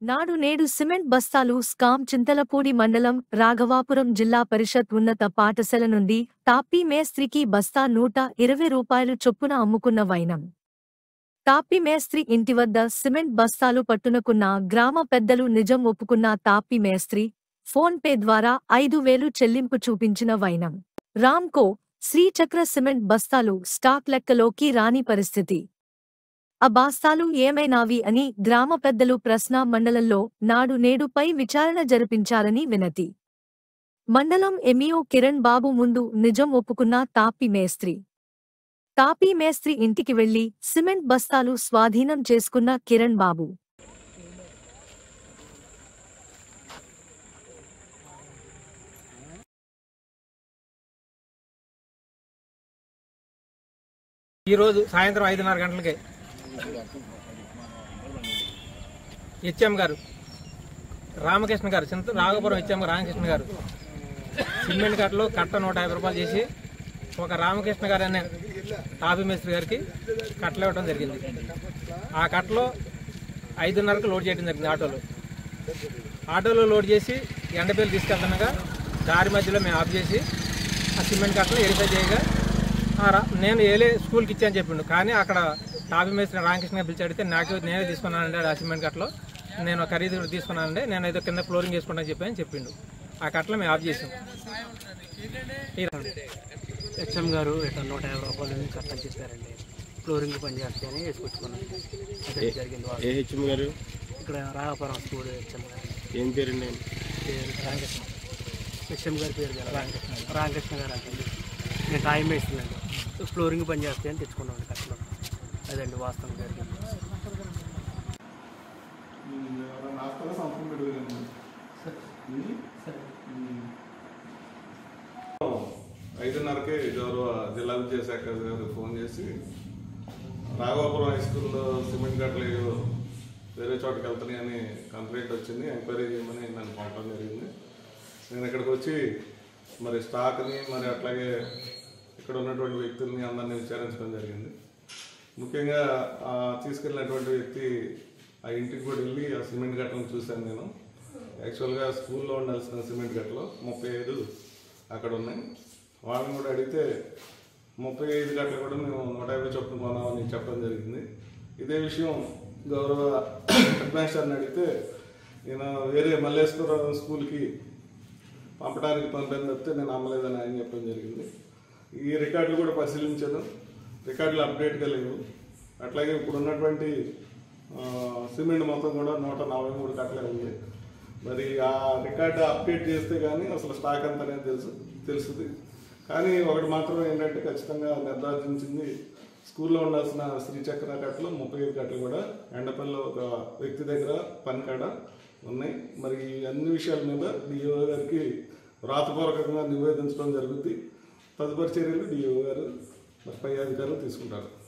నాడు నేడు సిమెంట్ బస్తాలు స్కామ్ చింతలపూడి మండలం రాఘవాపురం జిల్లా పరిషత్ ఉన్నత పాఠశాల నుండి తాపీ మేస్త్రికి బస్తా 120 రూపాయలు చొప్పున అమ్ముకున్న వైనం. తాపీ మేస్త్రి ఇంటి వద్ద సిమెంట్ బస్తాలు పట్టునకున్న గ్రామ పెద్దలు నిజం ఒప్పుకున్న తాపీ మేస్త్రి ఫోన్ పే ద్వారా 5,000 చెల్లింపు చూపించిన వైనం. రామ్కో శ్రీచక్ర సిమెంట్ బస్తాలు స్టాక్ లెక్కలోకి రాని పరిస్థితి. ఆ బస్తాలు ఏమైనావి అని గ్రామ పెద్దలు ప్రశ్న. మండలంలో నాడు నేడుపై విచారణ జరిపించాలని వినతి. మండలం ఎంఈఓ కిరణ్ బాబు ముందు నిజం ఒప్పుకున్న తాపీ మేస్త్రి. తాపీ మేస్త్రి ఇంటికి వెళ్లి సిమెంట్ బస్తాలు స్వాధీనం చేసుకున్న కిరణ్ బాబు. ఈరోజు సాయంత్రం 5:30 గంటలకి హెచ్ఎం గారు రామకృష్ణ గారు రాఘపురం హెచ్ఎం రామకృష్ణ గారు సిమెంట్ కట్టలో కట్ట 150 రూపాయలు చేసి ఒక రామకృష్ణ గారు అనే తాపీ మేస్త్రి గారికి కట్టలు ఇవ్వడం జరిగింది. ఆ కట్టలో 5:30కు లోడ్ చేయడం జరిగింది. ఆటోలో లోడ్ చేసి ఎండపల్లి తీసుకెళ్తుండగా దారి మధ్యలో మేము ఆఫ్ చేసి ఆ సిమెంట్ కట్టలు వెరిఫై చేయగా నేను స్కూల్కి ఇచ్చాను చెప్పిండు. కానీ అక్కడ తాపీ మేస్త్రి రామకృష్ణ పిలిచి అడిగితే నేనే తీసుకున్నానండి ఆ సిమెంట్ కట్టలో, నేను ఖరీదు తీసుకున్నానండి, నేను ఏదో కింద ఫ్లోరింగ్ చేసుకుంటాను చెప్పని చెప్పిండు. ఆ కట్టలో మేము ఆఫ్ చేసాం. హెచ్ఎం గారు ఇట్లా 150 రూపాయలు కట్టని చెప్పారండి. ఫ్లోరింగ్ పని చేస్తాయని వేసుకొచ్చుకున్నాను. ఏ హెచ్ఎం గారు? ఇక్కడ రాఘపురం స్కూల్ హెచ్ఎం గారు. ఏం పేరండి? పేరు రామకృష్ణ. హెచ్ఎం గారి పేరు రామకృష్ణ గారు అంటండి. నేను టైం వేస్తుందండి. ఫ్లోరింగ్ పని చేస్తాయని తెచ్చుకున్నాను కట్టలో. అదండి వాస్తవం జరిగింది. 5:30కే గౌరవ జిల్లా విద్యాశాఖ గారు ఫోన్ చేసి రాఘవాపురం హై స్కూల్లో సిమెంట్ కట్టలు వేరే చోటకి వెళ్తున్నాయని కంప్లైంట్ వచ్చింది, ఎంక్వైరీ చేయమని నన్ను పంపడం జరిగింది. నేను ఇక్కడికి వచ్చి మరి స్టాక్ని మరి అట్లాగే ఇక్కడ ఉన్నటువంటి వ్యక్తుల్ని అందరినీ విచారించడం జరిగింది. ముఖ్యంగా తీసుకెళ్ళినటువంటి వ్యక్తి ఆ ఇంటికి కూడా వెళ్ళి ఆ సిమెంట్ కట్టలను చూశాను నేను. యాక్చువల్గా స్కూల్లో ఉండాల్సిన సిమెంట్ కట్టలు 35 అక్కడ ఉన్నాయి. వాళ్ళని కూడా అడిగితే 35 కట్టలు కూడా మేము 150 చొప్పున కొనామని చెప్పడం జరిగింది. ఇదే విషయం గౌరవ హెడ్ మాస్టర్ని అడిగితే నేను వేరే మల్లేశ్వరం స్కూల్కి పంపడానికి పంపాను తప్పితే నేను అమ్మలేదని ఆయన చెప్పడం జరిగింది. ఈ రికార్డులు కూడా పరిశీలించాను, రికార్డులు అప్డేట్గా లేవు. అట్లాగే ఇప్పుడు ఉన్నటువంటి సిమెంట్ మొత్తం కూడా 143 కట్టలే ఉంది. మరి ఆ రికార్డు అప్డేట్ చేస్తే కానీ అసలు స్టాక్ అంత అనేది తెలుస్తుంది. కానీ ఒకటి మాత్రం ఏంటంటే ఖచ్చితంగా నిర్ధారించింది, స్కూల్లో ఉండాల్సిన శ్రీచక్ర కట్టలు 35 కట్టలు కూడా ఎండపల్లిలో ఒక వ్యక్తి దగ్గర పని కాడ ఉన్నాయి. మరి అన్ని విషయాల మీద డిఓ గారికి వ్రాతపూర్వకంగా నివేదించడం జరుగుతుంది. తదుపరి చర్యలు డిఓ గారు మరి పై అధికారులు తీసుకుంటారు.